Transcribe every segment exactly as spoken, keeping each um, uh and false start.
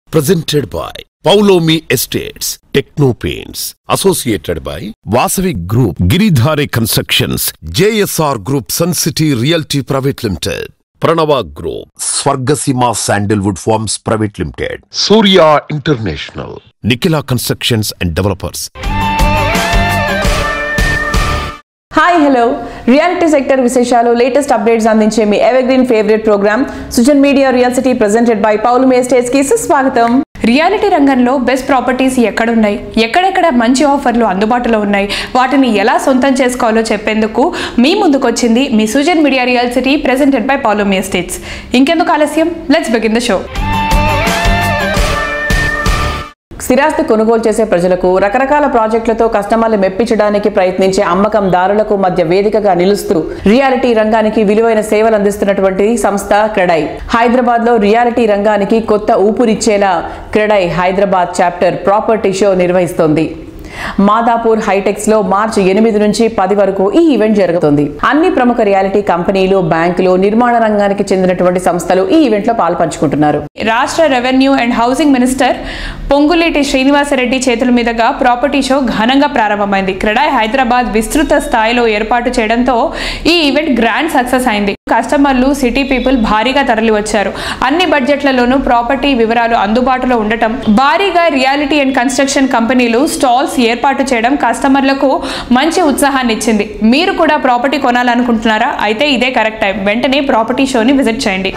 Presented by Paulomi Estates, Techno Paints, associated by Vasavi Group, Giridhare Constructions, J S R Group, Sun City Realty Private Limited, Pranava Group, Swargasima Sandalwood Farms Private Limited, Surya International, Nikila Constructions and Developers. Hi, hello. Reality sector విశేషాలు latest updates అందించే మీ evergreen favourite programme Sujan media real city presented by Paulomi estates కి స్వాగతం. Reality రంగంలో best properties ఎక్కడున్నాయి, ఎక్కడెక్కడ మంచి ఆఫర్లు అందుబాటులో ఉన్నాయి, వాటిని ఎలా సొంతం చేసుకోవాలో చెప్పేందుకు మీ ముందుకొచ్చింది మీ Sujan media real city presented by Paulomi estates. ఇంకెందుకు ఆలస్యం, లెట్స్ బిగిన్ ద షో. స్థిరాస్తి కొనుగోలు చేసే ప్రజలకు రకరకాల ప్రాజెక్టులతో కస్టమర్లు మెప్పించడానికి ప్రయత్నించే అమ్మకందారులకు మధ్య వేదికగా నిలుస్తూ రియాలిటీ రంగానికి విలువైన సేవలు అందిస్తున్నటువంటి సంస్థ క్రెడై. హైదరాబాద్ లో రియాలిటీ రంగానికి కొత్త ఊపిరిచ్చేలా CREDAI Hyderabad chapter property show నిర్వహిస్తోంది. మాదాపూర్ హైటెక్స్ లో మార్చి ఎనిమిది నుంచి పది వరకు ఈ ఈవెంట్ జరుగుతుంది. అన్ని ప్రముఖ రియాలిటీ కంపెనీలు, బ్యాంకులు, నిర్మాణ రంగానికి చెందినటువంటి సంస్థలు ఈ ఈవెంట్ లో పాల్పంచుకుంటున్నారు. రాష్ట్ర revenue and housing minister Ponguleti Srinivasa Reddy చేతుల మీదుగా ప్రాపర్టీ షో ఘనంగా ప్రారంభమైంది. క్రెడై హైదరాబాద్ విస్తృత స్థాయిలో ఏర్పాటు చేయడంతో ఈ ఈవెంట్ గ్రాండ్ సక్సెస్ అయింది. కస్టమర్లు, సిటీ పీపుల్ భారీగా తరలి వచ్చారు. అన్ని బడ్జెట్లలోనూ ప్రాపర్టీ వివరాలు అందుబాటులో ఉండటం, భారీగా రియాలిటీ అండ్ కన్స్ట్రక్షన్ కంపెనీలు స్టాల్స్ ఏర్పాటు చేయడం కస్టమర్లకు మంచి ఉత్సాహాన్ని ఇచ్చింది. మీరు కూడా ప్రాపర్టీ కొనాలనుకుంటున్నారా? అయితే ఇదే కరెక్ట్ టైం. వెంటనే ప్రాపర్టీ షోని విజిట్ చేయండి.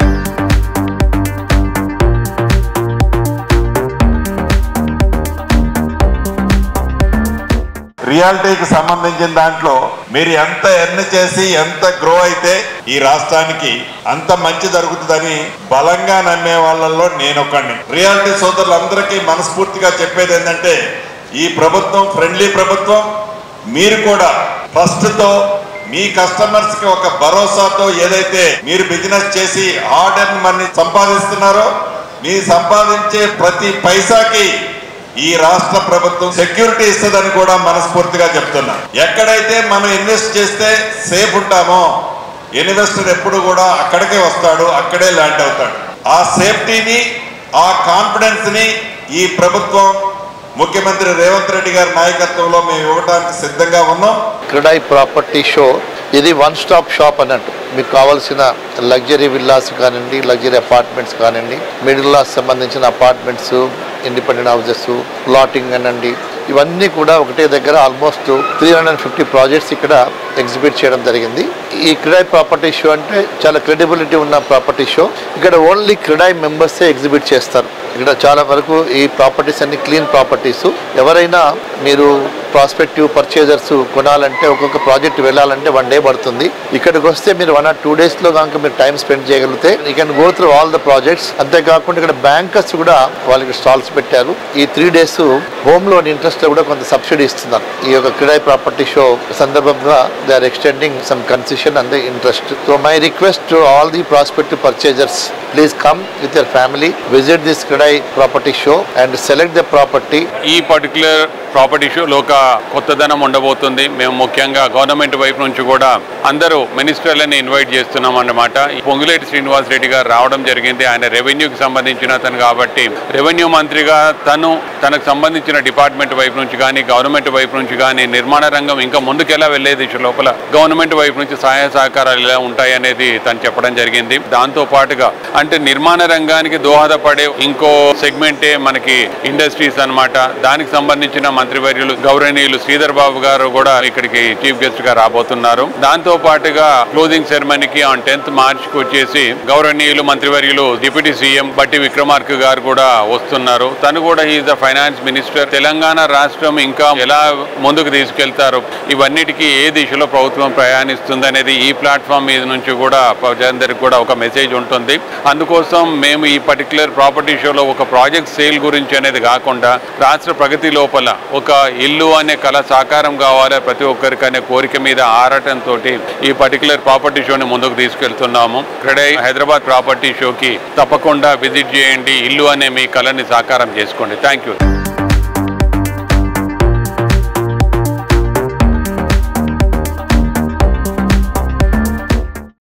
రియాలిటీకి సంబంధించిన దాంట్లో మీరు ఎంత ఎర్న్ చేసి ఎంత గ్రో అయితే ఈ రాష్ట్రానికి అంత మంచి జరుగుతుందని బలంగా నమ్మే వాళ్ళల్లో నేనొకండి. రియాలిటీ సోదరులందరికీ మనస్ఫూర్తిగా చెప్పేది ఏంటంటే, ఈ ప్రభుత్వం ఫ్రెండ్లీ ప్రభుత్వం. మీరు కూడా ట్రస్ట్తో మీ కస్టమర్స్ కి ఒక భరోసాతో ఏదైతే మీరు బిజినెస్ చేసి హార్డ్ ఎర్న్ మనీ సంపాదిస్తున్నారో, మీ సంపాదించే ప్రతి పైసాకి ఈ రాష్ట్ర ప్రభుత్వం సెక్యూరిటీ ఇస్తుందని కూడా మనస్ఫూర్తిగా చెప్తున్నా. ఎక్కడైతే మనం ఇన్వెస్ట్ చేస్తే సేఫ్ ఉంటామో, ఇన్వెస్టర్ ఎప్పుడు కూడా అక్కడికే వస్తాడు, అక్కడే ల్యాండ్ అవుతాడు. ఆ సేఫ్టీని, ఆ కాన్ఫిడెన్స్ ని ఈ ప్రభుత్వం ముఖ్యమంత్రి రేవంత్ రెడ్డి గారి నాయకత్వంలో మేము ఇవ్వడానికి సిద్ధంగా ఉన్నాం. క్రెడై ప్రాపర్టీ షో ఇది వన్ స్టాప్ షాప్ అన్నట్టు. మీకు కావాల్సిన లగ్జరీ విల్లాస్ కానివ్వండి, లగ్జరీ అపార్ట్మెంట్స్ కానివ్వండి, మిడిల్ క్లాస్ సంబంధించిన అపార్ట్మెంట్స్, ఇండిపెండెంట్ హౌసెస్, ప్లాటింగ్ అనండి, ఇవన్నీ కూడా ఒకటే దగ్గర almost three hundred fifty projects ఇక్కడ ఎగ్జిబిట్ చేయడం జరిగింది. ఈ క్రెడై ప్రాపర్టీ షో అంటే చాలా క్రెడిబిలిటీ ఉన్న ప్రాపర్టీ షో. ఇక్కడ ఓన్లీ క్రెడై మెంబర్సే ఎగ్జిబిట్ చేస్తారు. ఇక్కడ చాలా వరకు ఈ ప్రాపర్టీస్ అన్ని క్లీన్ ప్రాపర్టీస్. ఎవరైనా మీరు ప్రాస్పెక్టివ్ పర్చేజర్స్ కొనాలంటే, ఒక్కొక్క ప్రాజెక్ట్ వెళ్ళాలంటే వన్ డే పడుతుంది. ఇక్కడికి వస్తే మీరు వన్ ఆర్ టూ డేస్ లో కనుక మీరు టైం స్పెండ్ చేయగలిగితే you can go through all the projects. అంతేకాకుండా ఇక్కడ బ్యాంకర్స్ కూడా వాళ్ళకి స్టాల్స్ పెట్టారు. ఈ three days home loan interest లో కూడా కొంత సబ్సిడీ ఇస్తున్నారు. ఈ యొక్క క్రెడై ప్రాపర్టీ షో సందర్భంగా they are extending some concession and the interest. So my request to all the prospective purchasers, please come with your family, visit this CREDAI property show and select the property. ఈ particular property షోలో ఒక కొత్తదనం ఉండబోతుంది. మేము ముఖ్యంగా government వైపు నుంచి కూడా అందరూ మినిస్టర్లని ఇన్వైట్ చేస్తున్నాం అన్నమాట. పొంగులేటి శ్రీనివాస్ రెడ్డి గారు రావడం జరిగింది. ఆయన రెవెన్యూకి సంబంధించిన తను కాబట్టి రెవెన్యూ మంత్రిగా తను తనకు సంబంధించిన డిపార్ట్మెంట్ వైపు నుంచి కానీ, గవర్నమెంట్ వైపు నుంచి కానీ, నిర్మాణ రంగం ఇంకా ముందుకెలా వెళ్లే దిశ లోపల గవర్నమెంట్ వైపు నుంచి సహాయ సహకారాలు ఎలా ఉంటాయి అనేది తను చెప్పడం జరిగింది. దాంతో పాటుగా అంటే నిర్మాణ రంగానికి దోహదపడే ఇంకో సెగ్మెంటే మనకి ఇండస్ట్రీస్ అన్నమాట. దానికి సంబంధించిన మంత్రివర్యులు గౌరవనీయులు శ్రీధర్ బాబు గారు కూడా ఇక్కడికి చీఫ్ గెస్ట్ గా రాబోతున్నారు. దాంతో పాటుగా క్లోజింగ్ సెరమనీకి ఆన్ టెన్త్ మార్చ్ కు వచ్చేసి గౌరవనీయులు మంత్రివర్యులు డిప్యూటీ సీఎం బట్టి విక్రమార్క గారు కూడా వస్తున్నారు. తను కూడా is the finance minister. Telangana రాష్ట్రం ఇంకా ఎలా ముందుకు తీసుకెళ్తారు, ఇవన్నిటికీ ఏ దిశలో ప్రభుత్వం ప్రయాణిస్తుంది అనేది ఈ ప్లాట్ఫామ్ మీద నుంచి కూడా ప్రజలందరికీ కూడా ఒక మెసేజ్ ఉంటుంది. అందుకోసం మేము ఈ పర్టికులర్ ప్రాపర్టీ షోలో ఒక ప్రాజెక్ట్ సేల్ గురించి అనేది కాకుండా రాష్ట్ర ప్రగతి లోపల ఒక ఇల్లు అనే కళ సాకారం కావాలి ప్రతి ఒక్కరికి అనే కోరిక మీద ఆరాటంతో ఈ పర్టికులర్ ప్రాపర్టీ షోని ముందుకు తీసుకెళ్తున్నాము. క్రెడై హైదరాబాద్ ప్రాపర్టీ షోకి తప్పకుండా విజిట్ చేయండి. ఇల్లు అనే మీ కళని సాకారం చేసుకోండి. Thank you.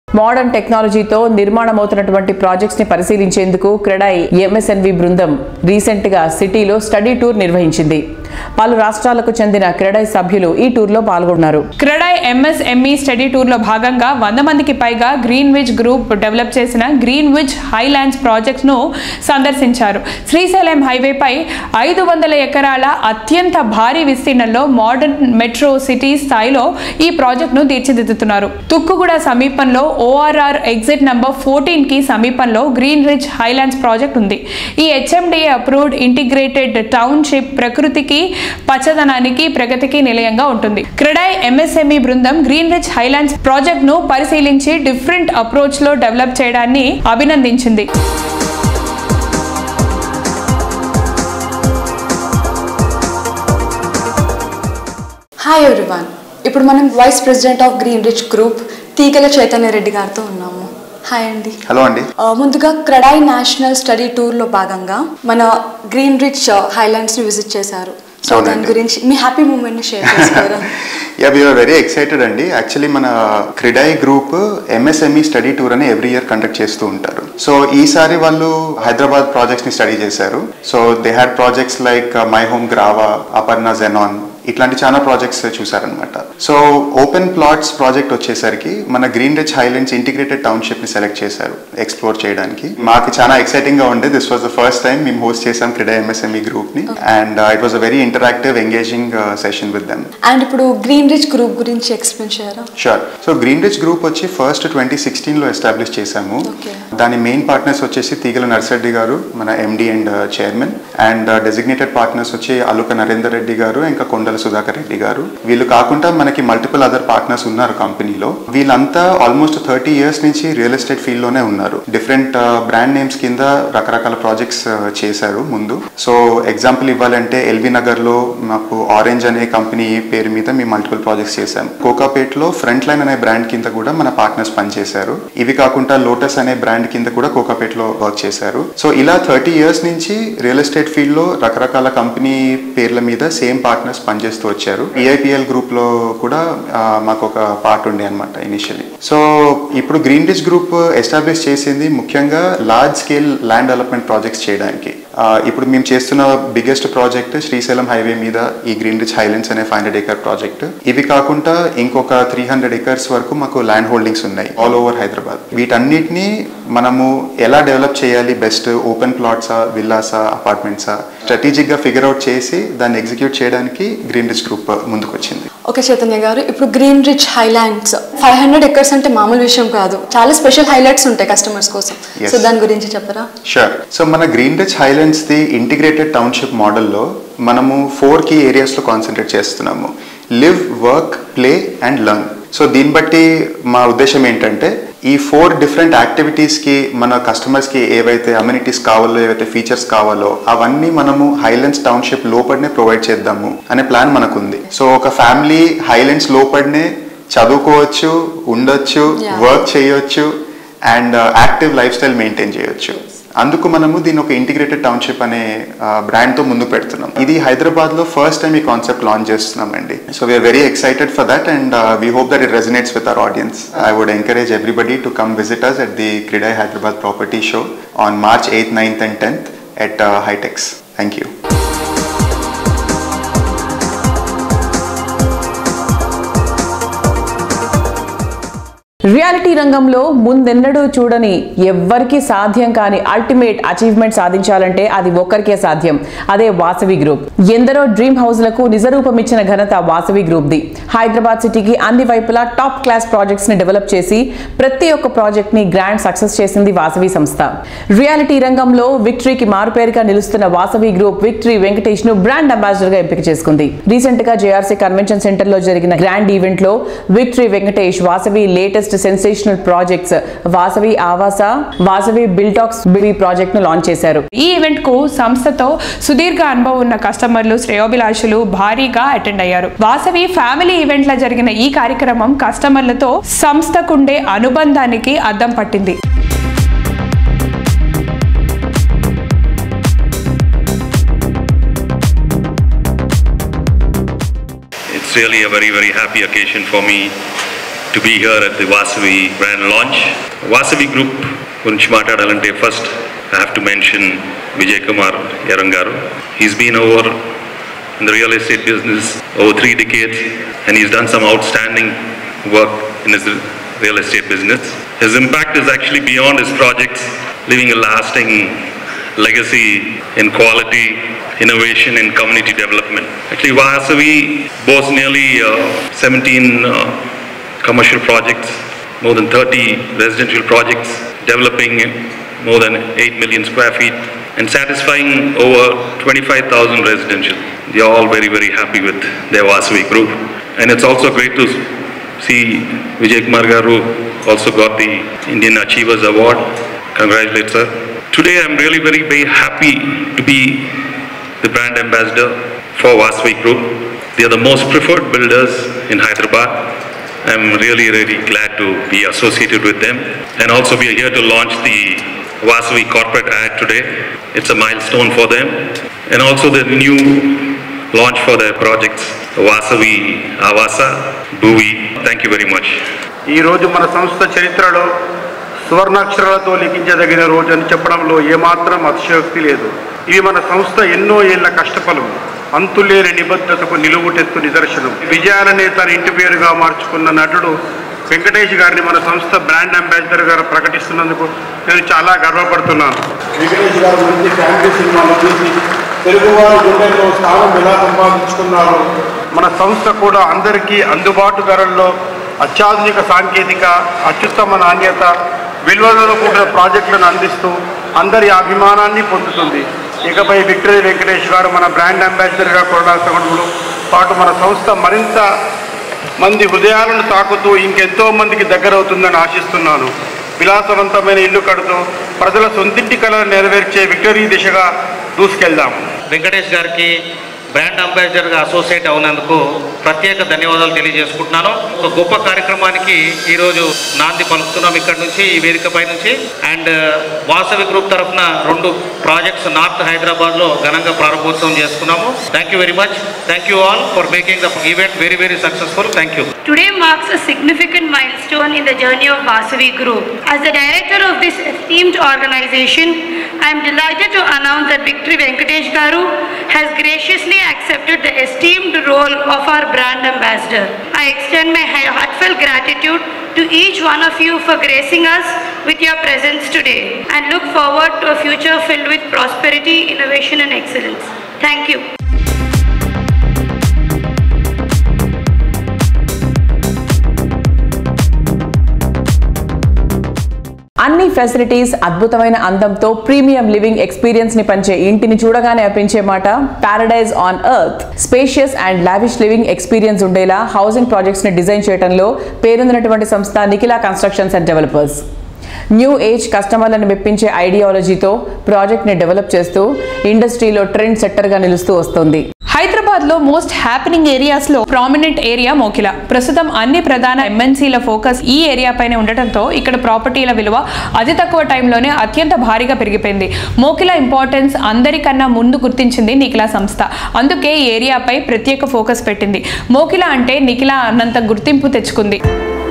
మోడర్న్ టెక్నాలజీతో నిర్మాణమవుతున్నటువంటి ప్రాజెక్ట్స్ ని పరిశీలించేందుకు క్రెడై ఎంఎస్ఎన్వి బృందం రీసెంట్ గా సిటీలో స్టడీ టూర్ నిర్వహించింది. పలు రాష్ట్రాలకు చెందిన క్రెడై సభ్యులు ఈ టూర్ లో పాల్గొన్నారు. క్రెడై ఎంఎస్ఎంఈ స్టడీ టూర్ లో భాగంగా వంద మందికి పైగా గ్రీన్ విచ్ గ్రూప్ డెవలప్ చేసిన గ్రీన్ విచ్ హైలాండ్స్ ప్రాజెక్ట్స్ ను సందర్శించారు. శ్రీశైలం హైవేపై ఐదు వందల ఎకరాల అత్యంత భారీ విస్తీర్ణంలో మోడర్న్ మెట్రో సిటీ స్థాయిలో ఈ ప్రాజెక్ట్ ను తీర్చిదిద్దుతున్నారు. తుక్కుగూడ సమీపంలో ఓఆర్ఆర్ ఎగ్జిట్ నంబర్ ఫోర్టీన్ కి సమీపంలో గ్రీన్ రిచ్ హైలాండ్స్ ప్రాజెక్ట్ ఉంది. ఈ హెచ్ఎండిఏ అప్రూవ్డ్ ఇంటిగ్రేటెడ్ టౌన్షిప్ ప్రకృతికి, పచ్చదనానికి, ప్రగతికి నిలయంగా ఉంటుంది. క్రెడై ఎంఎస్ఎంఈ బృందం గ్రీన్ రిచ్ హైలాండ్స్ ప్రాజెక్ట్ ను పరిశీలించి డిఫరెంట్ అప్రోచ్ లో డెవలప్ చేయడాన్ని అభినందించింది. హాయ్ ఎవ్రీవన్, ఇప్పుడు మనం vice president of Green Rich group Teegala Chaitanya Reddy గారితో ఉన్నాము. హాయ్ అండి. హలో అండి. ముందుగా క్రెడై నేషనల్ స్టడీ టూర్లో భాగంగా మన గ్రీన్ రిచ్ హైలాండ్స్ని విజిట్ చేశారు. సో దాని గురించి మీ హ్యాపీ మూమెంట్ని షేర్ చేసుకోరా? యా, వీఆర్ వెరీ ఎక్సైటెడ్ అండి. యాక్చువల్లీ మన CREDAI group MSME study tour అని ఎవ్రీ ఇయర్ కండక్ట్ చేస్తూ ఉంటారు. సో ఈసారి వాళ్ళు హైదరాబాద్ ప్రాజెక్ట్స్ని స్టడీ చేశారు. So they had projects like My Home Grava, Aparna Zenon, ఇట్లాంటి చాలా ప్రాజెక్ట్స్ చూసారనమాట. సో ఓపెన్ ప్లాట్స్ ప్రాజెక్ట్ వచ్చేసరికి మన Green Rich Highlands integrated township ని సెలెక్ట్ చేశారు ఎక్స్ప్లోర్ చేయడానికి. మాకు చాలా ఎక్సైటింగ్ గా ఉండే. This was the first time మేము హోస్ట్ చేసాం క్రెడై ఎంఎస్ఎంఈ గ్రూప్ ని, and it was a very interactive engaging session with them. And ఇప్పుడు గ్రీన్ రిచ్ గ్రూప్ గురించి ఎక్స్ప్లెయిన్ చేయరా? Sure. So Green Rich group వచ్చి ఫస్ట్ ట్వంటీ సిక్స్టీన్ లో establish చేశాము. దాని మెయిన్ పార్ట్నర్స్ వచ్చేసి తీగల నర్సిరెడ్డి గారు, మన MD and chairman, and designated partners వచ్చి అలుక నరేందర్ రెడ్డి గారు, ఇంకా కొండల సుధాకర్ రెడ్డి గారు. వీళ్ళు కాకుండా మనకి మల్టిపుల్ అదర్ పార్ట్నర్స్ ఉన్నారు కంపెనీలో. వీళ్ళంతా ఆల్మోస్ట్ థర్టీ ఇయర్స్ నుంచి రియల్ ఎస్టేట్ ఫీల్డ్ లోనే ఉన్నారు. డిఫరెంట్ బ్రాండ్ నేమ్స్ కింద రకరకాల ప్రాజెక్ట్స్ చేశారు ముందు. సో ఎగ్జాంపుల్ ఇవ్వాలంటే ఎల్బీ నగర్ లో మాకు ఆరెంజ్ అనే కంపెనీ పేరు మీద మేము మల్టిపుల్ ప్రాజెక్ట్స్ చేశాం. కోకాపేట్లో ఫ్రంట్ లైన్ అనే బ్రాండ్ కింద కూడా మన పార్ట్నర్స్ పనిచేశారు. ఇవి కాకుండా లోటస్ అనే బ్రాండ్ కింద కూడా కోకాపేట్లో వర్క్ చేశారు. సో ఇలా థర్టీ ఇయర్స్ నుంచి రియల్ ఎస్టేట్ ఫీల్డ్ లో రకరకాల కంపెనీ పేర్ల మీద సేమ్ పార్ట్నర్స్ పనిచేస్తూ వచ్చారు. ఈఐపిఎల్ గ్రూప్ లో కూడా మాకు ఒక పార్ట్ ఉండే అనమాట ఇనిషియలీ. సో ఇప్పుడు గ్రీన్ రిచ్ గ్రూప్ ఎస్టాబ్లిష్ చేసింది ముఖ్యంగా large scale land development projects చేయడానికి. ఇప్పుడు మేము చేస్తున్న బిగ్గెస్ట్ ప్రాజెక్ట్ శ్రీశైలం హైవే మీద ఈ గ్రీన్ రిచ్ హైలాండ్స్ అనే ఫైవ్ హండ్రెడ్ ఏకర్ ప్రాజెక్ట్. ఇవి కాకుండా ఇంకొక త్రీ హండ్రెడ్ ఏకర్స్ వరకు మాకు ల్యాండ్ హోల్డింగ్స్ ఉన్నాయి ఆల్ ఓవర్ హైదరాబాద్. వీటన్నిటిని మనము ఎలా డెవలప్ చేయాలి, బెస్ట్ ఓపెన్ ప్లాట్సా, విల్లాసా, అపార్ట్మెంట్సా, స్ట్రాటజిక్ గా ఫిగర్ అవుట్ చేసి దాన్ని ఎగ్జిక్యూట్ చేయడానికి గ్రీన్ రిచ్ గ్రూప్ ముందుకు వచ్చింది. ఓకే చైతన్య గారు, ఇప్పుడు Green Rich Highlands five hundred acres అంటే మామూలు విషయం కాదు. చాలా స్పెషల్ హైలైట్స్ ఉంటాయి కస్టమర్స్ కోసం. సో దాని గురించి చెప్పరా? షూర్. సో మన Green Rich Highlands the integrated township మోడల్లో మనము ఫోర్ కీ ఏరియాస్ లో కాన్సన్ట్రేట్ చేస్తున్నాము: live, work, play and learn. So దీన్ని బట్టి మా ఉద్దేశం ఏంటంటే ఈ ఫోర్ డిఫరెంట్ యాక్టివిటీస్కి మన కస్టమర్స్కి ఏవైతే అమ్యూనిటీస్ కావాలో, ఏవైతే ఫీచర్స్ కావాలో అవన్నీ మనము హైలాండ్స్ టౌన్షిప్ లోపలనే ప్రొవైడ్ చేద్దాము అనే ప్లాన్ మనకుంది. సో ఒక ఫ్యామిలీ హైలాండ్స్ లోపలనే చదువుకోవచ్చు, ఉండొచ్చు, వర్క్ చేయొచ్చు and active lifestyle maintain చేయొచ్చు. అందుకు మనము దీన్ని ఒక ఇంటిగ్రేటెడ్ టౌన్షిప్ అనే బ్రాండ్తో ముందు పెడుతున్నాం. ఇది హైదరాబాద్లో ఫస్ట్ టైం ఈ కాన్సెప్ట్ లాంచ్ చేస్తున్నామండి. So we are very excited for that and we hope that it resonates with our audience. I would encourage everybody to come visit us at the CREDAI Hyderabad Property Show on March eighth, ninth and tenth at uh, Hitex. Thank you. Reality రంగంలో ముందెన్నడూ చూడని, ఎవ్వరికి సాధ్యం కాని ultimate achievement సాధించాలంటే అది ఒక్కరికే సాధ్యం. అదే వాసవి గ్రూప్. ఎందరో డ్రీమ్ హౌస్లకు నిజరూపమిచ్చిన ఘనత వాసవి గ్రూప్ ది. హైదరాబాద్ సిటీకి అన్ని వైపులా టాప్ క్లాస్ ప్రాజెక్ట్స్ ని డెవలప్ చేసి ప్రతి ఒక్క ప్రాజెక్ట్ ని గ్రాండ్ సక్సెస్ చేసింది వాసవి సంస్థ. రియాలిటీ రంగంలో విక్టరీకి మారుపేరుగా నిలుస్తున్న వాసవి గ్రూప్ విక్టరీ వెంకటేష్ ను బ్రాండ్ అంబాసిడర్ గా ఎంపిక చేసుకుంది. రీసెంట్ గా జేఆర్సీ కన్వెన్షన్ సెంటర్ లో జరిగిన గ్రాండ్ ఈవెంట్ లో Victory Venkatesh Vasavi latest sensational projects Vasavi Avasa, Vasavi బిల్టాక్స్ బిడి ప్రాజెక్ట్ ను లాంచ్ చేశారు. ఈ ఈవెంట్ కు సంస్థతో సుదీర్ఘ అనుభవం ఉన్న కస్టమర్లు, శ్రేయోభిలాషులు భారీగా అటెండ్ అయ్యారు. వాసవి ఫ్యామిలీ ఈవెంట్ లో జరిగిన ఈ కార్యక్రమం కస్టమర్లతో సంస్థకుండే అనుబంధానికి అద్దం పట్టింది. It's really a very very happy occasion for me to be here at the Vasavi brand launch. Vasavi Group గురించి మాట్లాడాలంటే first I have to mention Vijay Kumar Yarangaru. He's been over in the real estate business over three decades and he's done some outstanding work in his real estate business. His impact is actually beyond his projects, leaving a lasting legacy in quality, innovation and community development. Actually, Vasavi boasts nearly uh, seventeen uh, commercial projects, more than thirty residential projects, developing more than eight million square feet and satisfying over twenty-five thousand residential. They are all very, very happy with their Vasavi group. And it's also great to see Vijay Kumar Garu also got the Indian Achievers Award. Congratulations, sir. Today I'm really very, very happy to be the brand ambassador for Vasavi Group. They are the most preferred builders in Hyderabad. I'm really, really glad to be associated with them. And also we are here to launch the Vasavi corporate ad today. It's a milestone for them. And also the new launch for their projects, Vasavi Avasa, Bhuvi. Thank you very much. ఈ రోజు మన సంస్థ చరిత్రలో సువర్ణాక్షరాలతో లిఖించదగిన రోజు అని చెప్పడంలో ఏమాత్రం అతిశయోక్తి లేదు. ఇవి మన సంస్థ ఎన్నో ఏళ్ల కష్టఫలం, అంతులేని నిబద్ధతకు నిలువుటెత్తు నిదర్శనం. విజయాలనే తన ఇంటి పేరుగా మార్చుకున్న నటుడు వెంకటేష్ గారిని మన సంస్థ బ్రాండ్ అంబాసిడర్ గారు ప్రకటిస్తున్నందుకు నేను చాలా గర్వపడుతున్నాను. వెంకటేష్ గారు మంచి ఫ్యామిలీ సినిమాలు చూసి తెలుగువారి గుండెల్లో స్థానం ఎలా సంపాదించుకున్నారు. మన సంస్థ కూడా అందరికీ అందుబాటు ధరల్లో అత్యాధునిక సాంకేతిక, అత్యుత్తమ నాణ్యత, విలువలతో కూడిన ప్రాజెక్టులను అందిస్తూ అందరి అభిమానాన్ని పొందుతుంది. ఇకపై విక్టరీ వెంకటేష్ గారు మన బ్రాండ్ అంబాసిడర్గా కొనసాగడంలో పాటు మన సంస్థ మరింత మంది హృదయాలను తాకుతూ ఇంకెంతో మందికి దగ్గరవుతుందని ఆశిస్తున్నాను. విలాసవంతమైన ఇల్లు కడుతూ ప్రజల సొంతింటి కళను నెరవేర్చే విక్టరీ దిశగా దూసుకెళ్దాం. వెంకటేష్ గారికి బ్రాండ్ అంబాసిడర్గా అసోసియేట్ అవునందుకు ప్రత్యేక ధన్యవాదాలు తెలియజేసుకుంటున్నాను. ఒక గొప్ప కార్యక్రమానికి ఈరోజు నాంది పలుకుతున్నాం ఇక్కడ నుంచి, ఈ వేదికపై నుంచి. అండ్ వాసవి గ్రూప్ తరఫున రెండు ప్రాజెక్ట్స్ నార్త్ హైదరాబాద్లో ఘనంగా ప్రారంభోత్సవం చేసుకున్నాము. Thank you very much. Thank you all for making the event very very successful. Thank you. Today marks a significant milestone in the journey of Vasavi Group. As the director of this esteemed organization, I am delighted to announce that Victory Venkatesh Garu has graciously accepted the esteemed role of our brand ambassador. I extend my heartfelt gratitude to each one of you for gracing us with your presence today and look forward to a future filled with prosperity, innovation and excellence. Thank you. అన్ని facilities, అద్భుతమైన అందంతో premium living experience ని పంచే ఇంటిని చూడగానే అనిపించే మాట paradise on earth. Spacious and lavish living experience ఉండేలా హౌసింగ్ ప్రాజెక్ట్స్ ని డిజైన్ చేయడంలో పేరొందినటువంటి సంస్థ Nikhila constructions and developers. New age కస్టమర్లను మెప్పించే ఐడియాలజీతో ప్రాజెక్ట్ ని డెవలప్ చేస్తూ ఇండస్ట్రీలో ట్రెండ్ సెట్టర్ గా నిలుస్తూ వస్తుంది. హైదరాబాద్ లో మోస్ట్ హ్యాపెనింగ్ ఏరియాస్ లో ప్రామినెంట్ ఏరియా మోకిలా. ప్రస్తుతం అన్ని ప్రధాన ఎంఎన్సీల ఫోకస్ ఈ ఏరియా పైన ఉండటంతో ఇక్కడ ప్రాపర్టీల విలువ అతి తక్కువ టైంలోనే అత్యంత భారీగా పెరిగిపోయింది. మోకిలా ఇంపార్టెన్స్ అందరికన్నా ముందు గుర్తించింది నిఖిలా సంస్థ. అందుకే ఈ ఏరియాపై ప్రత్యేక ఫోకస్ పెట్టింది. మోకిలా అంటే నిఖిలా అన్నంత గుర్తింపు తెచ్చుకుంది.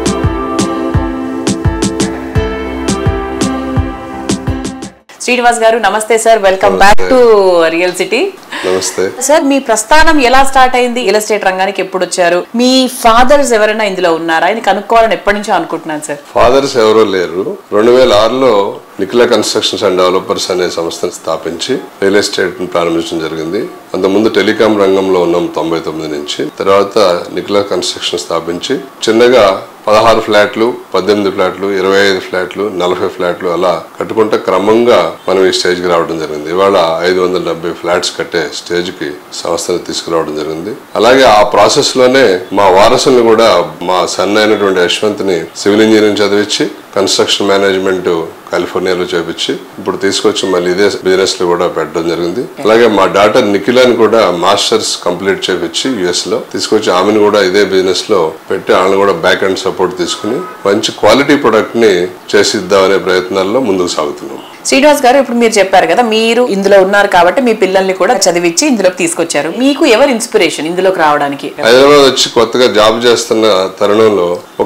శ్రీనివాస్ గారు నమస్తే sir, welcome back to Real City. నమస్తే సార్, మీ ప్రస్థానం ఎలా స్టార్ట్ అయింది? రియల్ ఎస్టేట్ రంగానికి ఎప్పుడు వచ్చారు? మీ ఫాదర్స్ ఎవరైనా ఇందులో ఉన్నారా? ఆయన కనుక్కోవాలని ఎప్పటి నుంచో అనుకుంటున్నాను సార్. ఫాదర్స్ ఎవరో లేరు. రెండు వేల ఆరులో నిఖిలా కన్స్ట్రక్షన్స్ అండ్ డెవలపర్స్ అనే సంస్థను స్థాపించి రియల్ ఎస్టేట్ ప్రారంభించడం జరిగింది. అంతకుముందు టెలికాం రంగంలో ఉన్నాం తొంభై తొమ్మిది నుంచి. తర్వాత నిఖిలా కన్స్ట్రక్షన్ స్థాపించి చిన్నగా పదహారు ఫ్లాట్లు, పద్దెనిమిది ఫ్లాట్లు, ఇరవై ఐదు ఫ్లాట్లు, నలభై ఫ్లాట్లు అలా కట్టుకుంటే క్రమంగా మనం ఈ స్టేజ్ కి రావడం జరిగింది. ఇవాళ ఐదు వందల డెబ్బై ఫ్లాట్స్ కట్టే స్టేజ్ కి సంస్థను తీసుకురావడం జరిగింది. అలాగే ఆ ప్రాసెస్ లోనే మా వారసుల్ని కూడా మా సన్ అయినటువంటి యశ్వంత్ ని సివిల్ ఇంజనీరింగ్ చదివించి కన్స్ట్రక్షన్ మేనేజ్మెంట్ కాలిఫోర్నియాలో చేపించి ఇప్పుడు తీసుకొచ్చి మళ్ళీ ఇదే బిజినెస్ లో కూడా పెట్టడం జరిగింది. అలాగే మా డాటర్ నిఖిలాని కూడా మాస్టర్స్ కంప్లీట్ చేపించి యుఎస్ లో తీసుకొచ్చి ఆమెను కూడా ఇదే బిజినెస్ లో పెట్టి ఆమెను కూడా బ్యాక్ అండ్ సపోర్ట్ తీసుకుని మంచి క్వాలిటీ ప్రొడక్ట్ ని చేసిద్దామనే ప్రయత్నాల్లో ముందుకు సాగుతున్నాం. శ్రీనివాస్ గారు, ఇప్పుడు మీరు చెప్పారు కదా మీరు ఇందులో ఉన్నారు కాబట్టి మీ పిల్లల్ని కూడా చదివించి ఇందులోకి తీసుకొచ్చారు. మీకు ఎవరు ఇన్స్పిరేషన్ ఇందులోకి రావడానికి? హైదరాబాద్ వచ్చి కొత్తగా జాబ్ చేస్తున్న తరుణంలో ఒక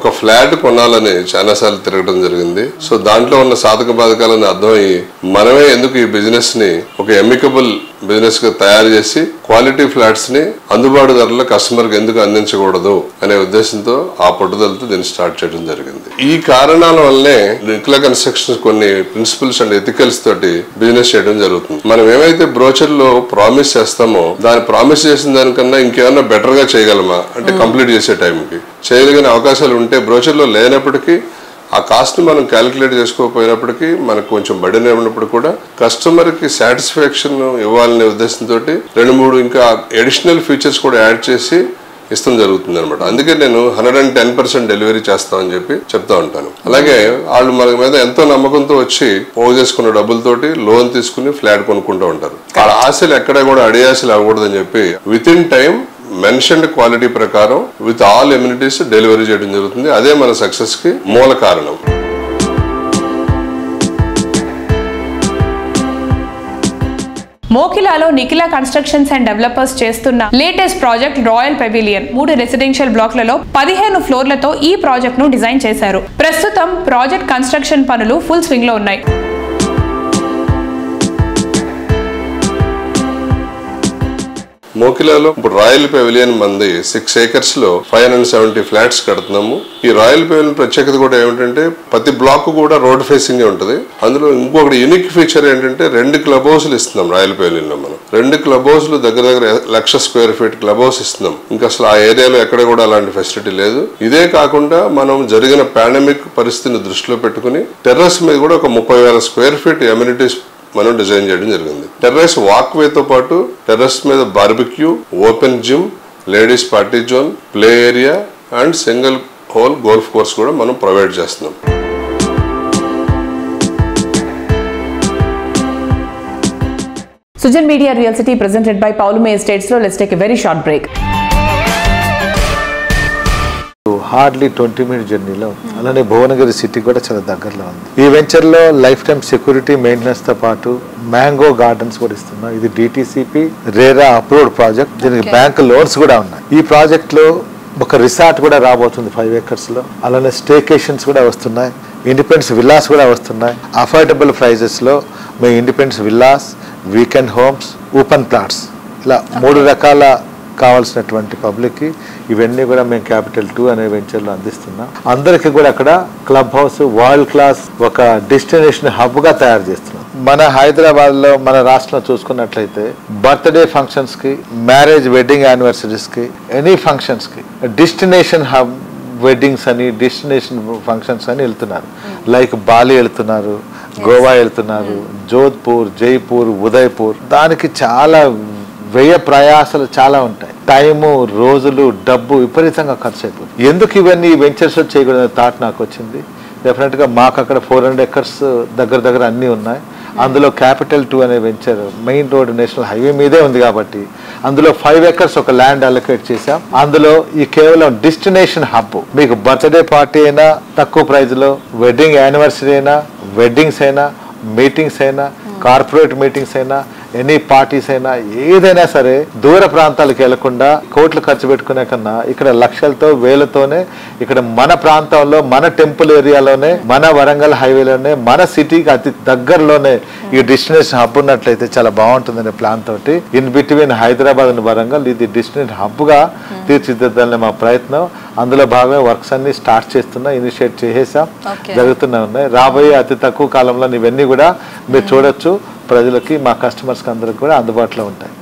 ఒక ఫ్లాట్ కొనాలని చాలా సార్లు తిరగడం జరిగింది. సో దాంట్లో ఉన్న సాధక బాధకాలని అర్థమయ్యి మనమే ఎందుకు ఈ బిజినెస్ ని ఒక ఎమికబుల్ బిజినెస్ గా తయారు చేసి క్వాలిటీ ఫ్లాట్స్ ని అందుబాటు ధరలో కస్టమర్ కి ఎందుకు అందించకూడదు అనే ఉద్దేశంతో ఆ పట్టుదలతో దీన్ని స్టార్ట్ చేయడం జరిగింది. ఈ కారణాల వల్లనే నిక్లా కన్స్ట్రక్షన్స్ కొన్ని ప్రిన్సిపల్స్ అండ్ ఎథికల్స్ తోటి బిజినెస్ చేయడం జరుగుతుంది. మనం ఏమైతే బ్రోచర్ లో ప్రామిస్ చేస్తామో దాన్ని ప్రామిస్ చేసిన దానికన్నా ఇంకేమన్నా బెటర్ గా చేయగలమా అంటే కంప్లీట్ చేసే టైంకి చేయగలిగిన అవకాశాలు ఉంటే బ్రోచర్ లో లేనప్పటికీ ఆ కాస్ట్ మనం క్యాలిక్యులేట్ చేసుకోకపోయినప్పటికీ మనకు కొంచెం బర్డెన్ ఉన్నప్పుడు కూడా కస్టమర్ కి సాటిస్ఫాక్షన్ ఇవ్వాలనే ఉద్దేశంతో రెండు మూడు ఇంకా అడిషనల్ ఫీచర్స్ కూడా యాడ్ చేసి ఇష్టం జరుగుతుంది అనమాట. అందుకే నేను hundred and ten percent delivery చేస్తామని చెప్పి చెప్తా ఉంటాను. అలాగే వాళ్ళు మన మీద ఎంతో నమ్మకంతో వచ్చి పోగు చేసుకున్న డబ్బులతోటి లోన్ తీసుకుని ఫ్లాట్ కొనుక్కుంటూ ఉంటారు. వాళ్ళ ఆశలు ఎక్కడ కూడా అడియాశలు అవ్వకూడదని చెప్పి within time mentioned quality ప్రకారం విత్ ఆల్ ఎమ్యూనిటీస్ డెలివరీ చేయడం జరుగుతుంది. అదే మన సక్సెస్ కి మూల కారణం. మోకిలాలో నిఖిలా కన్స్ట్రక్షన్స్ అండ్ డెవలపర్స్ చేస్తున్న లేటెస్ట్ ప్రాజెక్ట్ రాయల్ పెవిలియన్ మూడు రెసిడెన్షియల్ బ్లాక్లలో పదిహేను ఫ్లోర్లతో ఈ ప్రాజెక్ట్ ను డిజైన్ చేశారు. ప్రస్తుతం ప్రాజెక్ట్ కన్స్ట్రక్షన్ పనులు ఫుల్ స్వింగ్ లో ఉన్నాయి. మోకిలాలో ఇప్పుడు రాయల్ పెవిలియన్ మంది సిక్స్ ఏకర్స్ లో ఫైవ్ హండ్రెడ్ సెవెంటీ ఫ్లాట్స్ కడుతున్నాము. ఈ రాయల్ పెవిలియన్ ప్రత్యేకత కూడా ఏమిటంటే ప్రతి బ్లాక్ కూడా రోడ్ ఫేసింగ్ ఉంటుంది. అందులో ఇంకొకటి యూనిక్ ఫీచర్ ఏంటంటే రెండు క్లబ్ హౌస్లు ఇస్తున్నాం రాయల్ పెవిలియన్ లో. మనం రెండు క్లబ్ హౌస్లు దగ్గర దగ్గర lakh square feet club house ఇస్తున్నాం. ఇంకా అసలు ఆ ఏరియాలో ఎక్కడ కూడా అలాంటి ఫెసిలిటీ లేదు. ఇదే కాకుండా మనం జరిగిన పాండమిక్ పరిస్థితిని దృష్టిలో పెట్టుకుని టెర్రస్ మీద కూడా ఒక ముప్పై వేల స్క్వేర్ ఫీట్ ఎమ్యూనిటీస్ మనం డిజైన్ చేయడం జరిగింది. టెర్రస్ వాక్ వేతో పాటు టెర్రస్ మీద barbecue, open gym, ladies party zone, play area and single hole golf course కూడా మనం ప్రొవైడ్ చేస్తున్నాం. Sujan media real City presented by Paulume Estates లో let's take a very short break. Hardly twenty minute జర్నీలో అలానే Bhuvanagiri city కూడా చాలా దగ్గరలో ఉంది. ఈ వెంచర్లో లైఫ్ టైమ్ సెక్యూరిటీ మెయింటెనెన్స్తో పాటు మ్యాంగో గార్డెన్స్ కూడా ఇస్తున్నాం. ఇది డిటిసిపి రేరా అప్రూవ్డ్ ప్రాజెక్ట్. దీనికి బ్యాంక్ లోన్స్ కూడా ఉన్నాయి. ఈ ప్రాజెక్ట్లో ఒక రిసార్ట్ కూడా రాబోతుంది ఫైవ్ ఏకర్స్లో. అలానే స్టేకేషన్స్ కూడా వస్తున్నాయి. ఇండిపెండెన్స్ విల్లాస్ కూడా వస్తున్నాయి. అఫోర్డబుల్ ప్రైజెస్లో మీ independence villas, weekend homes, open plots ఇలా మూడు రకాల కావాల్సినటువంటి పబ్లిక్కి ఇవన్నీ కూడా మేము క్యాపిటల్ టూ అనే వెంచర్లో అందిస్తున్నాం. అందరికీ కూడా అక్కడ క్లబ్ హౌస్ వరల్డ్ క్లాస్ ఒక డెస్టినేషన్ హబ్గా తయారు చేస్తున్నాం. మన హైదరాబాద్లో మన రాష్ట్రంలో చూసుకున్నట్లయితే బర్త్డే ఫంక్షన్స్కి, మ్యారేజ్ వెడ్డింగ్ యానివర్సరీస్కి, ఎనీ ఫంక్షన్స్కి డెస్టినేషన్ హబ్ వెడ్డింగ్స్ అని డెస్టినేషన్ ఫంక్షన్స్ అని వెళ్తున్నారు. లైక్ బాలి వెళ్తున్నారు, గోవా వెళ్తున్నారు, జోధ్పూర్, జైపూర్, ఉదయ్పూర్. దానికి చాలా వ్యయ ప్రయాసాలు చాలా ఉంటాయి. టైము, రోజులు, డబ్బు విపరీతంగా ఖర్చు అయిపోతుంది. ఎందుకు ఇవన్నీ వెంచర్స్ చేయకూడదు థాట్ నాకు వచ్చింది. డెఫినెట్గా మాకు అక్కడ ఫోర్ హండ్రెడ్ ఎకర్స్ దగ్గర దగ్గర అన్నీ ఉన్నాయి. అందులో క్యాపిటల్ టూ అనే venture main road national highway మీదే ఉంది కాబట్టి అందులో ఫైవ్ ఎకర్స్ ఒక ల్యాండ్ అలొకేట్ చేసాం. అందులో ఈ కేవలం డెస్టినేషన్ హబ్, మీకు బర్త్డే పార్టీ అయినా తక్కువ ప్రైజ్లో, వెడ్డింగ్ యానివర్సరీ అయినా, వెడ్డింగ్స్ అయినా, మీటింగ్స్ అయినా, కార్పొరేట్ మీటింగ్స్ అయినా, ఎనీ పార్టీస్ అయినా ఏదైనా సరే దూర ప్రాంతాలకు వెళ్లకుండా కోట్లు ఖర్చు పెట్టుకునే కన్నా ఇక్కడ లక్షలతో వేలతోనే ఇక్కడ మన ప్రాంతంలో మన టెంపుల్ ఏరియాలోనే మన వరంగల్ హైవేలోనే మన సిటీకి అతి దగ్గరలోనే ఈ డెస్టినేషన్ హబ్ ఉన్నట్లయితే చాలా బాగుంటుందనే ప్లాన్ తోటి in between Hyderabad and Warangal ఇది డెస్టినేషన్ హబ్ గా తీర్చిదిద్దాలనే మా ప్రయత్నం. అందులో భాగమే వర్క్స్ అన్ని స్టార్ట్ చేస్తున్నా, ఇనిషియేట్ చేసేసాం, జరుగుతూనే ఉన్నాయి. రాబోయే అతి తక్కువ కాలంలో ఇవన్నీ కూడా మీరు చూడొచ్చు. ప్రజలకి, మా కస్టమర్స్కి అందరికి కూడా అందుబాటులో ఉంటాయి.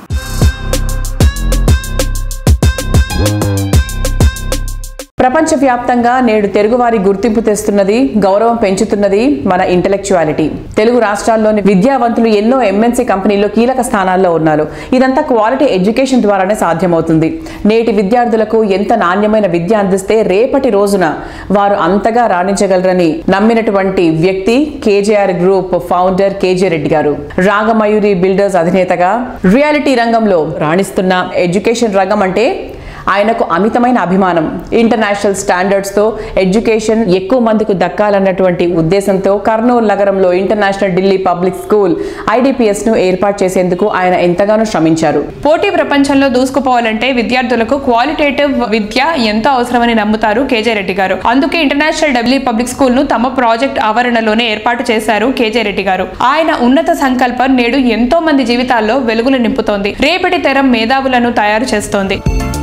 ప్రపంచవ్యాప్తంగా నేడు తెలుగువారి గుర్తింపు తెస్తున్నది, గౌరవం పెంచుతున్నది మన ఇంటెలెక్చువాలిటీ. తెలుగు రాష్ట్రాల్లోని విద్యావంతులు ఎన్నో ఎంఎన్సీ కంపెనీల్లో కీలక స్థానాల్లో ఉన్నారు. ఇదంతా క్వాలిటీ ఎడ్యుకేషన్ ద్వారానే సాధ్యమవుతుంది. నేటి విద్యార్థులకు ఎంత నాణ్యమైన విద్య అందిస్తే రేపటి రోజున వారు అంతగా రాణించగలరని నమ్మినటువంటి వ్యక్తి KJR group founder KJ Reddy గారు. రాగమయూరి బిల్డర్స్ అధినేతగా రియాలిటీ రంగంలో రాణిస్తున్న ఎడ్యుకేషన్ రంగం అంటే ఆయనకు అమితమైన అభిమానం. ఇంటర్నేషనల్ స్టాండర్డ్స్ తో ఎడ్యుకేషన్ ఎక్కువ మందికి దక్కాలన్నటువంటి ఉద్దేశంతో కర్నూలు నగరంలో international Delhi public school IDPS ను ఏర్పాటు చేసేందుకు ఆయన ఎంతగానో శ్రమించారు. పోటీ ప్రపంచంలో దూసుకుపోవాలంటే విద్యార్థులకు క్వాలిటేటివ్ విద్య ఎంతో అవసరమని నమ్ముతారు కేజే రెడ్డి గారు. అందుకే ఇంటర్నేషనల్ ఢిల్లీ పబ్లిక్ స్కూల్ ను తమ ప్రాజెక్ట్ ఆవరణలోనే ఏర్పాటు చేశారు కేజే రెడ్డి గారు. ఆయన ఉన్నత సంకల్పం నేడు ఎంతో మంది జీవితాల్లో వెలుగులు నింపుతోంది. రేపటి తరం మేధావులను తయారు చేస్తోంది.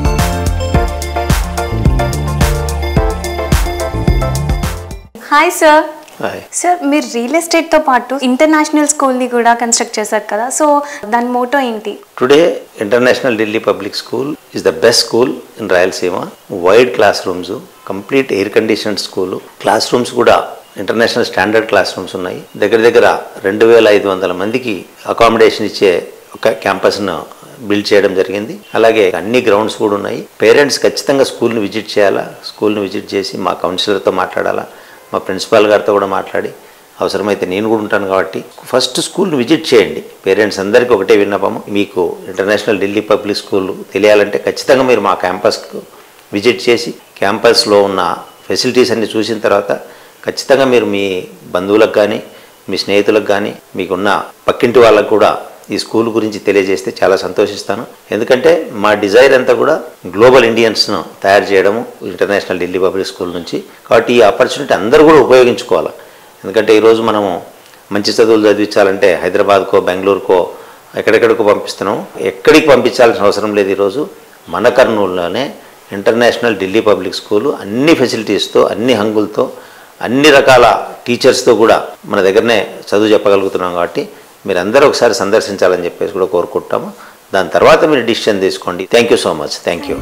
Hi sir. సార్ మీరు రియల్ ఎస్టేట్ తో పాటు ఇంటర్నేషనల్ స్కూల్ ని కూడా కన్స్ట్రక్ట్ చేశారు కదా, సో దాని మోటో ఏంటి? Today international Delhi public school is the best school in Rayalaseema. Wide classrooms, complete air conditioned school. Classrooms కూడా ఇంటర్నేషనల్ స్టాండర్డ్ క్లాస్ రూమ్స్ ఉన్నాయి. దగ్గర దగ్గర రెండు వేల ఐదు వందల మందికి అకామిడేషన్ ఇచ్చే ఒక క్యాంపస్ను బిల్డ్ చేయడం జరిగింది. అలాగే అన్ని గ్రౌండ్స్ కూడా ఉన్నాయి. పేరెంట్స్ ఖచ్చితంగా స్కూల్ని విజిట్ చేయాలా, స్కూల్ని విజిట్ చేసి మా కౌన్సిలర్తో మాట్లాడాలా, మా ప్రిన్సిపాల్ గారితో కూడా మాట్లాడి, అవసరమైతే నేను కూడా ఉంటాను కాబట్టి ఫస్ట్ స్కూల్ని విజిట్ చేయండి. పేరెంట్స్ అందరికీ ఒకటే విన్నపము, మీకు ఇంటర్నేషనల్ ఢిల్లీ పబ్లిక్ స్కూల్ తెలియాలంటే ఖచ్చితంగా మీరు మా క్యాంపస్కు విజిట్ చేసి క్యాంపస్లో ఉన్న ఫెసిలిటీస్ అన్ని చూసిన తర్వాత ఖచ్చితంగా మీరు మీ బంధువులకు కానీ మీ స్నేహితులకు కానీ మీకున్న పక్కింటి వాళ్ళకు కూడా ఈ స్కూల్ గురించి తెలియజేస్తే చాలా సంతోషిస్తాను. ఎందుకంటే మా డిజైర్ అంతా కూడా గ్లోబల్ ఇండియన్స్ను తయారు చేయడము ఇంటర్నేషనల్ ఢిల్లీ పబ్లిక్ స్కూల్ నుంచి. కాబట్టి ఈ ఆపర్చునిటీ అందరూ కూడా ఉపయోగించుకోవాలి. ఎందుకంటే ఈరోజు మనము మంచి చదువులు చదివించాలంటే హైదరాబాద్కో బెంగళూరుకో ఎక్కడెక్కడికో పంపిస్తున్నాము. ఎక్కడికి పంపించాల్సిన అవసరం లేదు. ఈరోజు మన కర్నూలులోనే ఇంటర్నేషనల్ ఢిల్లీ పబ్లిక్ స్కూలు అన్ని ఫెసిలిటీస్తో, అన్ని హంగులతో, అన్ని రకాల టీచర్స్తో కూడా మన దగ్గరనే చదువు చెప్పగలుగుతున్నాం. కాబట్టి మీరు అందరూ ఒకసారి సందర్శించాలని చెప్పేసి కూడా కోరుకుంటాము. దాని తర్వాత మీరు డిసిషన్ తీసుకోండి. Thank you so much. Thank you.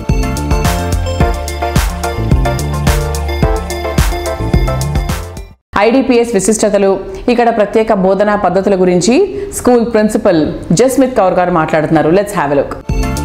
IDPS విశిష్టతలు, ఇక్కడ ప్రత్యేక బోధనా పద్ధతుల గురించి స్కూల్ ప్రిన్సిపల్ జస్మిత్ కౌర్ గారు మాట్లాడుతున్నారు. Let's have a look.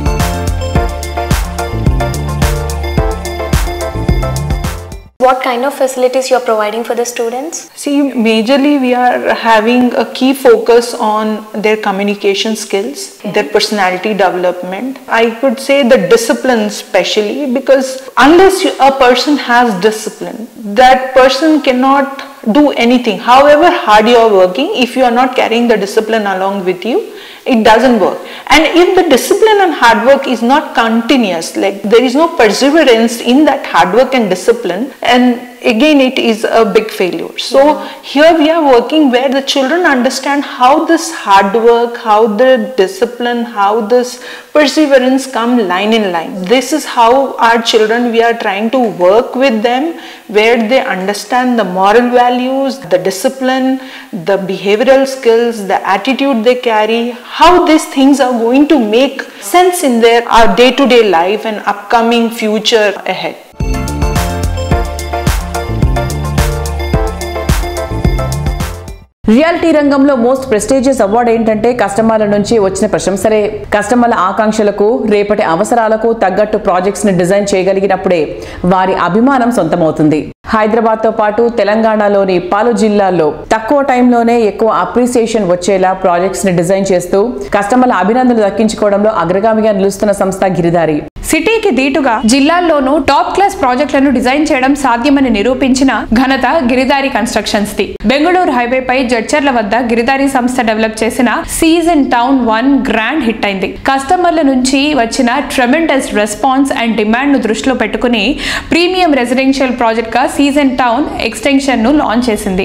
What kind of facilities you are providing for the students? See, majorly we are having a key focus on their communication skills, okay. their personality development. I could say the discipline especially, because unless you, a person has discipline, that person cannot do anything. However hard you are working, if you are not carrying the discipline along with you, it doesn't work. And if the discipline and hard work is not continuous, like there is no perseverance in that hard work and discipline, and again it is a big failure. So yeah. here we are working where the children understand how this hard work, how the discipline, how this perseverance come line in line. This is how our children, we are trying to work with them, where they understand the moral values, the discipline, the behavioral skills, the attitude they carry, how these things are going to make sense in their our day-to-day life and upcoming future ahead. Reality రంగంలో most prestigious award ఏంటంటే కస్టమర్ల నుంచి వచ్చిన ప్రశంసలే. కస్టమర్ల ఆకాంక్షలకు, రేపటి అవసరాలకు తగ్గట్టు ప్రాజెక్ట్స్ ని డిజైన్ చేయగలిగినప్పుడే వారి అభిమానం సొంతమవుతుంది. హైదరాబాద్ తో పాటు తెలంగాణలోని పలు జిల్లాల్లో తక్కువ టైంలోనే ఎక్కువ అప్రిసియేషన్ వచ్చేలా ప్రాజెక్ట్స్ ని డిజైన్ చేస్తూ కస్టమర్ల అభినందనలు దక్కించుకోవడంలో అగ్రగామిగా నిలుస్తున్న సంస్థ గిరిధారి. సిటీకి దీటుగా జిల్లాల్లోనూ టాప్ క్లాస్ ప్రాజెక్టులను డిజైన్ చేయడం సాధ్యమని నిరూపించిన ఘనత గిరిధారి కన్స్ట్రక్షన్స్ ది. బెంగళూరు హైవేపై జడ్చర్ల వద్ద గిరిధారి సంస్థ డెవలప్ చేసిన Season Town one grand hit అయింది. కస్టమర్ల నుంచి వచ్చిన ట్రెమెండస్ రెస్పాన్స్ అండ్ డిమాండ్ ను దృష్టిలో పెట్టుకుని ప్రీమియం రెసిడెన్షియల్ ప్రాజెక్ట్ గా సీజన్ టౌన్ ఎక్స్టెన్షన్ ను లాంచ్ చేసింది.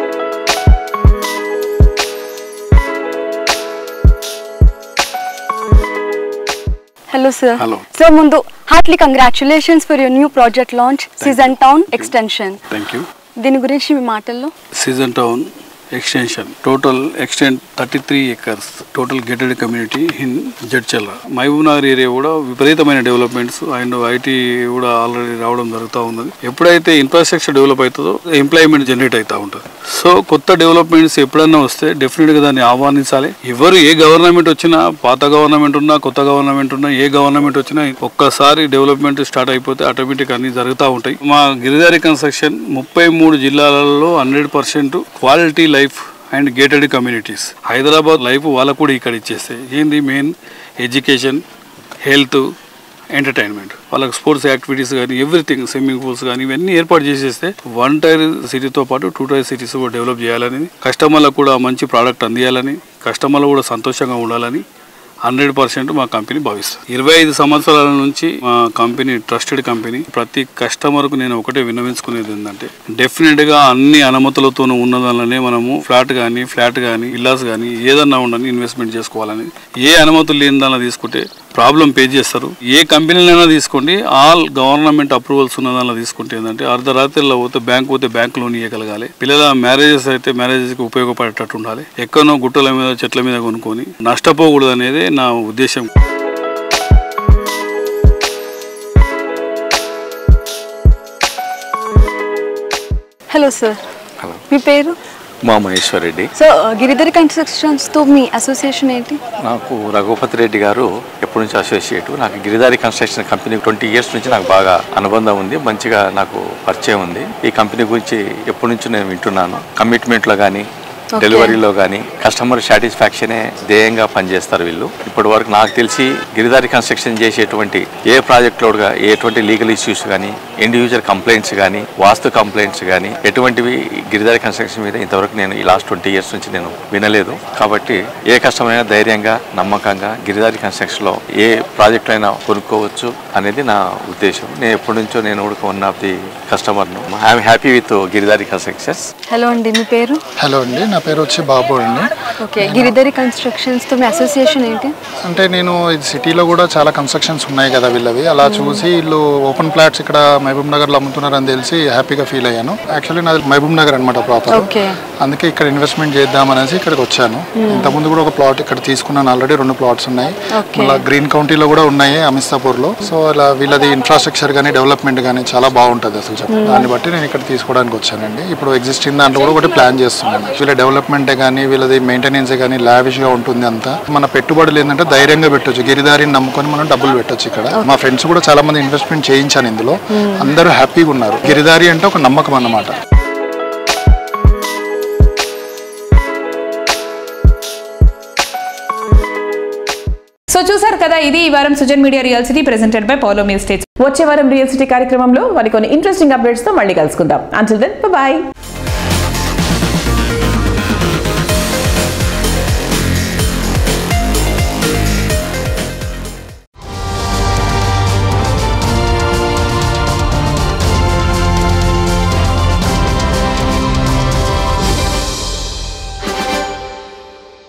Hello sir. Hello. Sir, mundu heartily congratulations for your new project launch, Thank Season you. Town Thank Extension. You. Thank you. దీని గురించి మీ మాటల్లో. Season Town Extension total extent thirty-three acres, total gated community in Jadcherla. Mahabubnagar area కూడా విపరీతమైన developments and IT కూడా already రావడం జరుగుతూ ఉన్నది. ఎప్పుడైతే ఇన్ఫ్రాస్ట్రక్చర్ డెవలప్ అవుతుందో ఎంప్లాయ్మెంట్ జనరేట్ అవుతూ ఉంటుంది. సో కొత్త డెవలప్మెంట్స్ ఎప్పుడన్నా వస్తే డెఫినెట్గా దాన్ని ఆహ్వానించాలి. ఎవరు ఏ గవర్నమెంట్ వచ్చినా, పాత గవర్నమెంట్ ఉన్నా, కొత్త గవర్నమెంట్ ఉన్నా, ఏ గవర్నమెంట్ వచ్చినా ఒక్కసారి డెవలప్మెంట్ స్టార్ట్ అయిపోతే ఆటోమేటిక్ అన్ని జరుగుతూ ఉంటాయి. మా గిరిధారి కన్స్ట్రక్షన్ ముప్పై మూడు జిల్లాలలో hundred percent quality life and gated communities. Hyderabad life వాళ్ళకు కూడా ఇక్కడ ఇచ్చేస్తాయి. ఏంది మెయిన్ ఎడ్యుకేషన్, హెల్త్, ఎంటర్టైన్మెంట్ వాళ్ళకి స్పోర్ట్స్ యాక్టివిటీస్ కానీ ఎవ్రీథింగ్ స్విమ్మింగ్ పూల్స్ కానీ ఇవన్నీ ఏర్పాటు చేసేస్తే వన్ టైర్ సిటీతో పాటు టూ టైర్ సిటీస్ కూడా డెవలప్ చేయాలని, కస్టమర్లకు కూడా మంచి ప్రోడక్ట్ అందియాలని, కస్టమర్లు కూడా సంతోషంగా ఉండాలని హండ్రెడ్ పర్సెంట్ మా కంపెనీ భావిస్తుంది. ఇరవై ఐదు సంవత్సరాల నుంచి మా కంపెనీ ట్రస్టెడ్ కంపెనీ. ప్రతి కస్టమర్కు నేను ఒకటే విన్నవించుకునేది ఏంటంటే డెఫినెట్గా అన్ని అనుమతులతో ఉన్నదానిలోనే మనము ఫ్లాట్ కానీ ఫ్లాట్ కానీ విల్లాస్ కానీ ఏదన్నా ఉండని ఇన్వెస్ట్మెంట్ చేసుకోవాలని. ఏ అనుమతులు లేని దానిలో తీసుకుంటే ప్రాబ్లం పే చేస్తారు. ఏ కంపెనీలైనా తీసుకోండి, ఆల్ గవర్నమెంట్ అప్రూవల్స్ ఉన్న దానిలో తీసుకుంటే ఏంటంటే అర్ధరాత్రిలో పోతే బ్యాంక్ పోతే బ్యాంక్ లోన్ ఇవ్వగలగాలి. పిల్లల మ్యారేజెస్ అయితే మ్యారేజెస్కి ఉపయోగపడేటట్టు ఉండాలి. ఎక్కడో గుట్టల మీద చెట్ల మీద కొనుక్కొని నష్టపోకూడదు అనేది నా ఉద్దేశం. హలో సార్, మీ పేరు? మా మహేశ్వర్ రెడ్డి. సో గిరిధర్ కన్స్ట్రక్షన్స్తో మీ అసోసియేషన్ ఏంటి? నాకు రఘుపతి రెడ్డి గారు ఎప్పటి నుంచి అసోసియేట్. నాకు Giridhari construction company twenty years నుంచి నాకు బాగా అనుబంధం ఉంది, మంచిగా నాకు పరిచయం ఉంది. ఈ కంపెనీ గురించి ఎప్పటి నుంచి నేను వింటున్నాను. కమిట్మెంట్లో కానీ డెలివరీలో కానీ కస్టమర్ సాటిస్ఫాక్షనే ధ్యేయంగా పనిచేస్తారు వీళ్ళు. ఇప్పటి వరకు నాకు తెలిసి గిరిధారి కన్స్ట్రక్షన్ చేసేటువంటి ఏ ప్రాజెక్ట్లో ఎటువంటి లీగల్ ఇష్యూస్ కానీ ఇండివిజువల్ కంప్లైంట్స్ కానీ వాస్తు కంప్లైంట్స్ కానీ ఎటువంటివి గిరిధారి కన్స్ట్రక్షన్ మీద ఇంతవరకు నేను ఈ లాస్ట్ ట్వంటీ ఇయర్స్ నుంచి నేను వినలేదు. కాబట్టి ఏ కస్టమర్ అయినా ధైర్యంగా నమ్మకంగా గిరిధారి కన్స్ట్రక్షన్లో ఏ ప్రాజెక్ట్ అయినా కొనుక్కోవచ్చు అనేది నా ఉద్దేశం. నేను ఎప్పటి నుంచో నేను కూడా వన్ ఆఫ్ ది కస్టమర్ను. I'm happy with Giridhari constructions. Hello అండి, మీ పేరు? హలో అండి, నా పేరు వచ్చి బాబు అండి. ఓకే, గిరిధరి కన్స్ట్రక్షన్స్తో మీ అసోసియేషన్ ఏంటి? అంటే నేను ఇది సిటీలో కూడా చాలా కన్స్ట్రక్షన్స్ ఉన్నాయి కదా వీళ్ళవి, అలా చూసి వీళ్ళు ఓపెన్ ప్లాట్స్ ఇక్కడ మహబూబ్ నగర్లో అమ్ముతున్నారని తెలిసి హ్యాపీగా ఫీల్ అయ్యాను. యాక్చువల్లీ నాది మహబూబ్ నగర్ అనమాట ప్రాపర్. అందుకే ఇక్కడ ఇన్వెస్ట్మెంట్ చేద్దాం అనేసి ఇక్కడికి వచ్చాను. ఇంతకుముందు కూడా ఒక ప్లాట్ ఇక్కడ తీసుకున్నాను, ఆల్రెడీ రెండు ప్లాట్స్ ఉన్నాయి. మళ్ళీ గ్రీన్ కౌంటీలో కూడా ఉన్నాయి అమిస్తాపూర్లో. సో అలా వీళ్ళది ఇన్ఫ్రాస్ట్రక్చర్ కానీ డెవలప్మెంట్ కానీ చాలా బాగుంటుంది అసలు చెప్పండి. దాన్ని బట్టి నేను ఇక్కడ తీసుకోవడానికి వచ్చానండి. ఇప్పుడు ఎగ్జిస్టింగ్ దాంట్లో కూడా ఒకటి ప్లాన్ చేస్తున్నాను. వీళ్ళ డెవలప్మెంటే కానీ వీళ్ళది మెయింటెనెన్సే కానీ లావిష్గా ఉంటుంది అంతా. మన పెట్టుబడులు ఏంటంటే ధైర్యంగా పెట్టొచ్చు, గిరిదారిని నమ్ముకొని మనం డబ్బులు పెట్టొచ్చు ఇక్కడ. మా ఫ్రెండ్స్ కూడా చాలా మంది ఇన్వెస్ట్మెంట్ చేయించాను ఇందులో, అందరూ హ్యాపీగా ఉన్నారు. గిరిదారి అంటే ఒక నమ్మకం అన్నమాట. సో చూసారు కదా, ఇది ఈ వారం Sujan media real city presented by Paulomi estates. వచ్చే వారం రియల్ సిటీ కార్యక్రమంలో మరి కొన్ని ఇంట్రెస్టింగ్ అప్డేట్స్ తో మళ్ళీ కలుసుకుందాం. Until then by.